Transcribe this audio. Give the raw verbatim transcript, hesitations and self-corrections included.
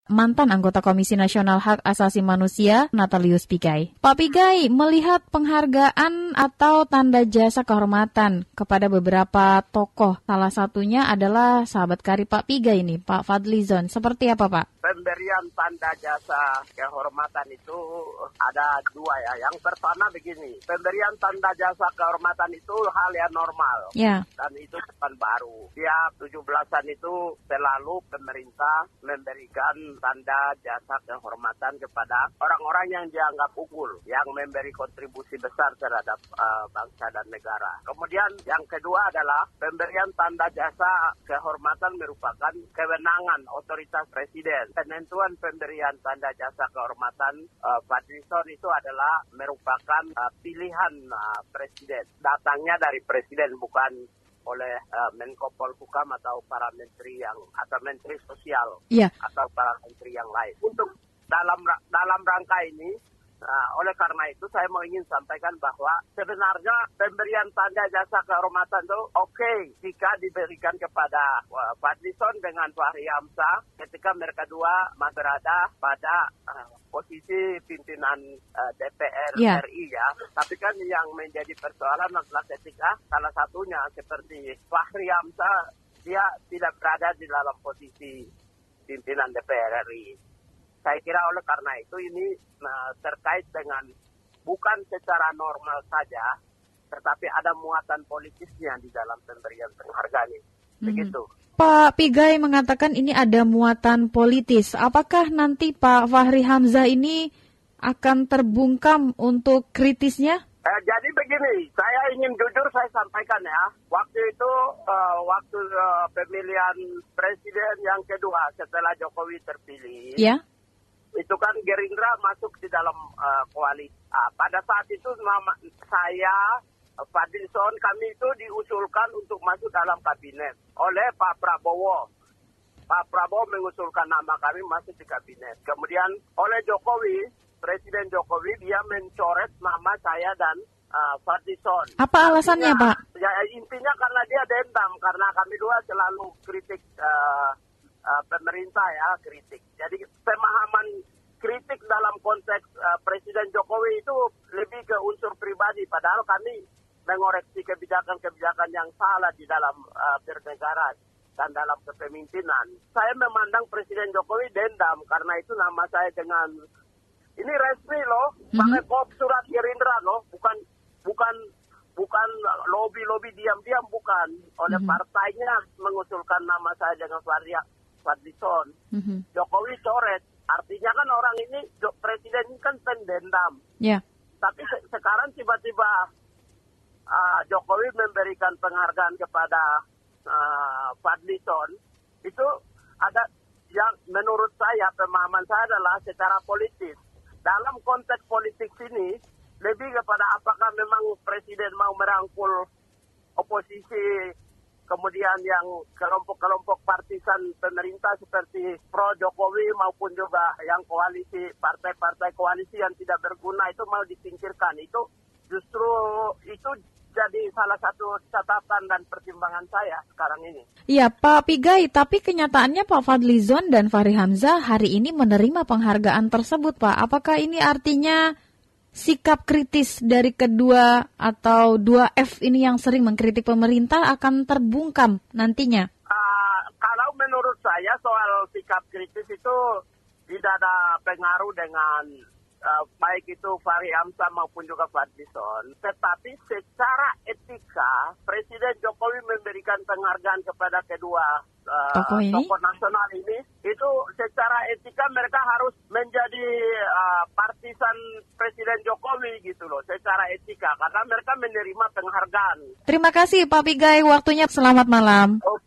mantan anggota Komisi Nasional Hak Asasi Manusia, Natalius Pigai. Pak Pigai, melihat penghargaan atau tanda jasa kehormatan kepada beberapa tokoh, salah satunya adalah sahabat karib Pak Pigai ini, Pak Fadlizon. Seperti apa, Pak? Pemberian tanda jasa kehormatan itu ada dua ya. Yang pertama begini, pemberian tanda jasa kehormatan itu hal yang normal. Ya. Dan itu bukan baru. Tiap tujuh belasan itu selalu pemerintah memberikan tanda jasa kehormatan kepada orang-orang yang dianggap unggul, yang memberi kontribusi besar terhadap uh, bangsa dan negara. Kemudian yang kedua adalah pemberian tanda jasa kehormatan merupakan kewenangan otoritas presiden. Penentuan pemberian tanda jasa kehormatan uh, Fadlizon itu adalah merupakan uh, pilihan uh, presiden. Datangnya dari presiden, bukan oleh uh, Menko Polhukam atau para menteri yang atau menteri sosial yeah. atau para menteri yang lain. Untuk dalam dalam rangka ini, uh, oleh karena itu saya mau ingin sampaikan bahwa sebenarnya pemberian tanda jasa kehormatan itu oke okay jika diberikan kepada uh, Fadlizon dengan Fahri Hamzah ketika mereka dua masih berada pada uh, posisi pimpinan uh, D P R yeah. R I ya. Tapi kan yang menjadi persoalan adalah ketika salah satunya seperti Fahri Hamzah, dia tidak berada di dalam posisi pimpinan D P R R I. Saya kira oleh karena itu ini nah, terkait dengan bukan secara normal saja, tetapi ada muatan politisnya di dalam pemberian penghargaan ini. Begitu. Hmm. Pak Pigai mengatakan ini ada muatan politis. Apakah nanti Pak Fahri Hamzah ini akan terbungkam untuk kritisnya? Eh, jadi begini, saya ingin jujur saya sampaikan ya. Waktu itu, uh, waktu uh, pemilihan presiden yang kedua setelah Jokowi terpilih, ya. Itu kan Gerindra masuk di dalam uh, koalisi. Uh, pada saat itu nama saya, Fadlizon, kami itu diusulkan untuk masuk dalam kabinet oleh Pak Prabowo. Pak Prabowo mengusulkan nama kami masuk di kabinet. Kemudian oleh Jokowi, Presiden Jokowi, dia mencoret nama saya dan uh, Fadlizon. Apa alasannya, intinya, Pak? Ya, intinya karena dia dendam, karena kami dua selalu kritik uh, uh, pemerintah ya, kritik. Jadi pemahaman kritik dalam konteks uh, Presiden Jokowi itu lebih ke unsur pribadi, padahal kami mengoreksi kebijakan-kebijakan yang salah di dalam uh, bernegara dan dalam kepemimpinan. Saya memandang Presiden Jokowi dendam karena itu nama saya dengan ini resmi loh, mm-hmm. pakai kop surat Gerindra loh, bukan bukan bukan lobby-lobby diam-diam, bukan. Oleh mm-hmm. partainya mengusulkan nama saya dengan Fadlizon. Mm-hmm. Jokowi coret. Artinya kan orang ini presiden ini kan pendendam. Yeah. Tapi se- sekarang tiba-tiba Uh, Jokowi memberikan penghargaan kepada uh, Fadlizon, itu ada yang menurut saya, pemahaman saya adalah secara politis. Dalam konteks politik ini, lebih kepada apakah memang presiden mau merangkul oposisi, kemudian yang kelompok-kelompok partisan pemerintah seperti pro Jokowi maupun juga yang koalisi, partai-partai koalisi yang tidak berguna itu mau disingkirkan. Itu justru itu jadi salah satu catatan dan pertimbangan saya sekarang ini. Iya, Pak Pigai, tapi kenyataannya Pak Fadlizon dan Fahri Hamzah hari ini menerima penghargaan tersebut, Pak. Apakah ini artinya sikap kritis dari kedua atau dua F ini yang sering mengkritik pemerintah akan terbungkam nantinya? Uh, kalau menurut saya soal sikap kritis itu tidak ada pengaruh dengan Uh, baik itu Fahri Hamzah maupun juga Fadlizon. Tetapi secara etika, Presiden Jokowi memberikan penghargaan kepada kedua uh, tokoh, tokoh nasional ini. Itu secara etika mereka harus menjadi uh, partisan Presiden Jokowi gitu loh, secara etika. Karena mereka menerima penghargaan. Terima kasih Pak Pigai, waktunya. Selamat malam. Oke.